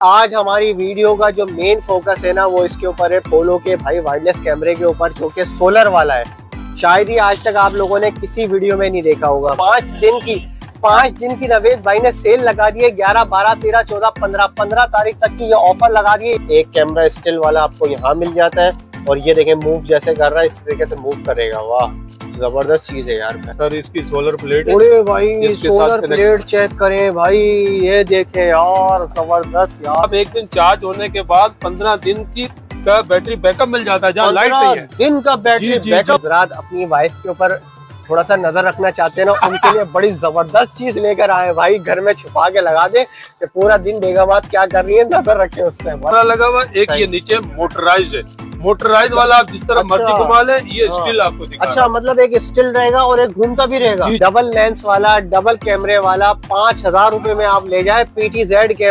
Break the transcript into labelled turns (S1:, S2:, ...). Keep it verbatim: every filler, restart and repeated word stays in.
S1: आज हमारी वीडियो का जो मेन फोकस है ना वो इसके ऊपर है, पोलो के भाई वायरलेस कैमरे के ऊपर, जो कि सोलर वाला है। शायद ही आज तक आप लोगों ने किसी वीडियो में नहीं देखा होगा। पांच दिन की पांच दिन की नवेद भाई ने सेल लगा दी है। ग्यारह बारह तेरह चौदह पंद्रह पंद्रह तारीख तक की ये ऑफर लगा दी है। एक कैमरा स्टिल वाला आपको यहाँ मिल जाता है और ये देखें मूव जैसे कर रहा है इस तरीके से मूव करेगा। वाह जबरदस्त चीज है यार।
S2: सर इसकी सोलर प्लेट है।
S1: अरे भाई सोलर प्लेट चेक करें भाई, ये देखें यार जबरदस्त यार।
S2: अब एक दिन चार्ज होने के बाद पंद्रह दिन की का बैटरी बैकअप मिल जाता है जहाँ लाइट नहीं है।
S1: दिन का बैटरी बैकअप। रात अपनी वाइफ के ऊपर थोड़ा सा नजर रखना चाहते हैं ना, उनके लिए बड़ी जबरदस्त चीज लेकर आए भाई। घर में छुपा के लगा दे कि पूरा दिन बेगमात क्या कर रही है नजर रखे उस पर।
S2: बड़ा लगा हुआ एक ये नीचे मोटराइज है, मोटराइज वाला आप जिस तरह
S1: अच्छा,
S2: मर्जी घुमा ले, ये स्टिल आपको दिखा।
S1: अच्छा मतलब एक स्टिल रहेगा और एक घूमता भी रहेगा। डबल लेंस वाला डबल कैमरे वाला पांच हजार रूपए में आप ले जाए पीटी जेड के